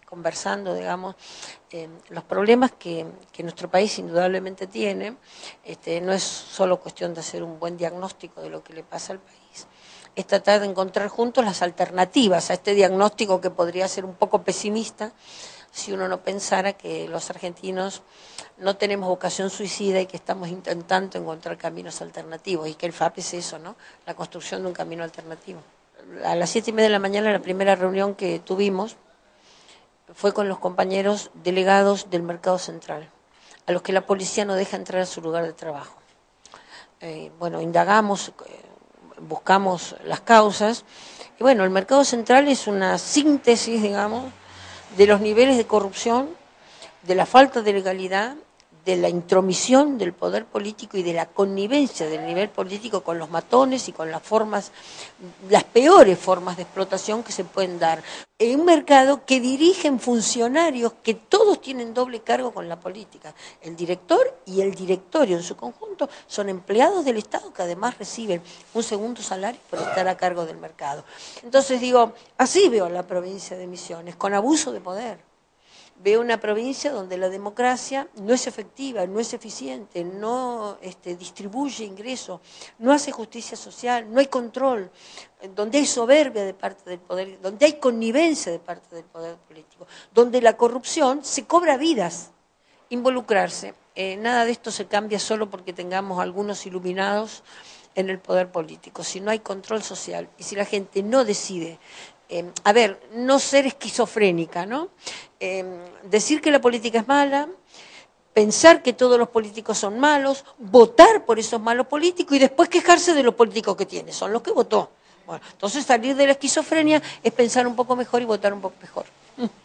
conversando, digamos, los problemas que nuestro país indudablemente tiene, no es solo cuestión de hacer un buen diagnóstico de lo que le pasa al país, es tratar de encontrar juntos las alternativas a este diagnóstico que podría ser un poco pesimista si uno no pensara que los argentinos no tenemos vocación suicida y que estamos intentando encontrar caminos alternativos, y que el FAP es eso, ¿no? La construcción de un camino alternativo. A las 7:30 de la mañana, la primera reunión que tuvimos fue con los compañeros delegados del Mercado Central, a los que la policía no deja entrar a su lugar de trabajo. Bueno, indagamos, buscamos las causas, y bueno, el Mercado Central es una síntesis, digamos, de los niveles de corrupción, de la falta de legalidad, de la intromisión del poder político y de la connivencia del nivel político con los matones y con las formas, las peores formas de explotación que se pueden dar. En un mercado que dirigen funcionarios que todos tienen doble cargo con la política. El director y el directorio en su conjunto son empleados del Estado que además reciben un segundo salario por estar a cargo del mercado. Entonces digo, así veo la provincia de Misiones, con abuso de poder. Veo una provincia donde la democracia no es efectiva, no es eficiente, no distribuye ingresos, no hace justicia social, no hay control, donde hay soberbia de parte del poder, donde hay connivencia de parte del poder político, donde la corrupción se cobra vidas. Involucrarse. Nada de esto se cambia solo porque tengamos algunos iluminados en el poder político. Si no hay control social y si la gente no decide, no ser esquizofrénica, ¿no? Decir que la política es mala, pensar que todos los políticos son malos, votar por esos malos políticos y después quejarse de los políticos que tiene, son los que votó. Bueno, entonces salir de la esquizofrenia es pensar un poco mejor y votar un poco mejor.